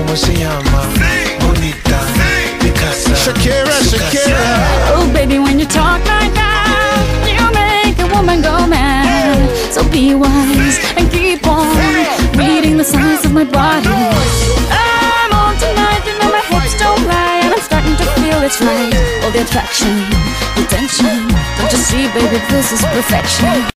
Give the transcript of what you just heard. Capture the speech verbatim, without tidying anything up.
¿cómo se llama? Bonita, mi casa, Shakira, su Shakira. casa. Oh baby, when you talk like that, you make a woman go mad. So be wise and keep on reading the signs of my body. I'm on tonight, you know my hips don't lie, and I'm starting to feel it's right. All the attraction, the tension, don't you see baby, this is perfection.